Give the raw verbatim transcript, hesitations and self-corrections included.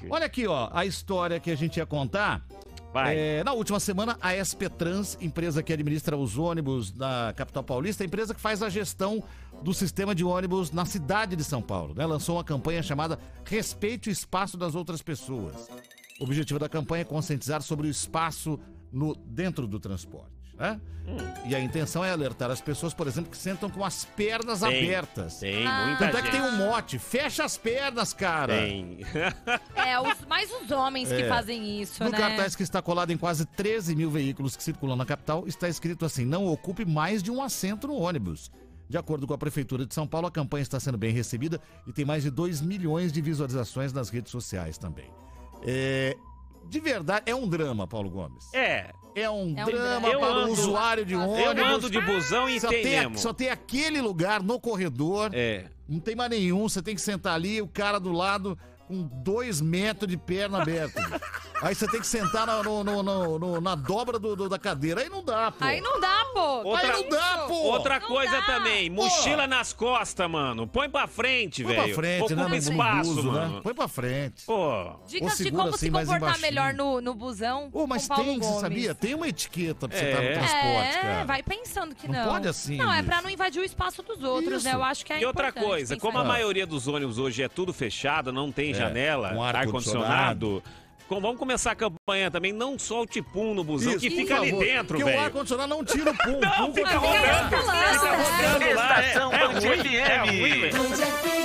Olha aqui, ó, a história que a gente ia contar. Vai. É, na última semana, a S P Trans, empresa que administra os ônibus da capital paulista, a empresa que faz a gestão do sistema de ônibus na cidade de São Paulo, né, lançou uma campanha chamada Respeite o Espaço das Outras Pessoas. O objetivo da campanha é conscientizar sobre o espaço no, dentro do transporte. Né? Hum. E a intenção é alertar as pessoas, por exemplo, que sentam com as pernas tem, abertas. Tem, ah. muita Tanto gente. é que tem um mote, fecha as pernas, cara. Tem. É, os, mais os homens é. que fazem isso, no né? No cartaz que está colado em quase treze mil veículos que circulam na capital, está escrito assim, não ocupe mais de um assento no ônibus. De acordo com a Prefeitura de São Paulo, a campanha está sendo bem recebida e tem mais de dois milhões de visualizações nas redes sociais também. É... De verdade, é um drama, Paulo Gomes. É. É um é drama um para ando, o usuário de ônibus. Eu ando de busão e só tem, tem mesmo. Só tem aquele lugar no corredor. É. Não tem mais nenhum. Você tem que sentar ali, o cara do lado com dois metros de perna aberta. Aí você tem que sentar na, no, no, no, no, na dobra do, do, da cadeira. Aí não dá, pô. Aí não dá, pô. Outra, Aí não dá, pô. Outra não coisa dá. também, mochila pô. nas costas, mano. Põe pra frente, velho. Põe pra frente, Ocupa né? espaço, buzo, mano. Né? Põe pra frente. Pô. Dicas de como assim, se comportar melhor no, no busão. Ô, mas com Paulo tem, Gomes. você sabia? Tem uma etiqueta pra você É. estar no transporte, é, cara. vai pensando que não. Não pode assim, Não, é bicho. pra não invadir o espaço dos outros, Isso. né? Eu acho que é E outra importante coisa, pensar como a nisso. maioria dos ônibus hoje é tudo fechado, não tem É, janela, com ar-condicionado. Com, vamos começar a campanha também, não solte pum no busão, Isso, que por fica ali favor, dentro, porque velho. o ar-condicionado não tira o pum. Não, pum fica fica rodando, rodando. fica rodando lá. É, Estação é Band ruim, F M. é ruim, velho.